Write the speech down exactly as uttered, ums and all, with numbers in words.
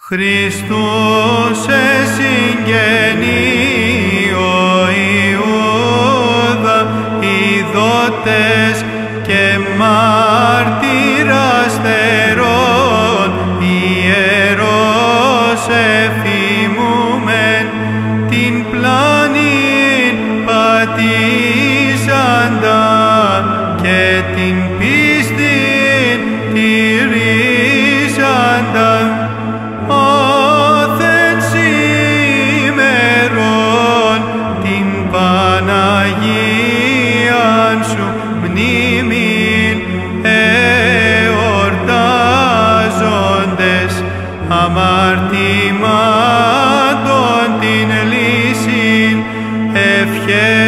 Χριστούς εσυγγενή ο Ιούδα, ειδότες και μάρτυρας θερών, ιερός εφημούμεν την πλάνην πατήσαντα και την πίστην τηρήσαντα. Όθεν σήμερον την Παναγίαν σου μνήμην εορτάζοντες, αμαρτημάτων την λύσιν ευχέ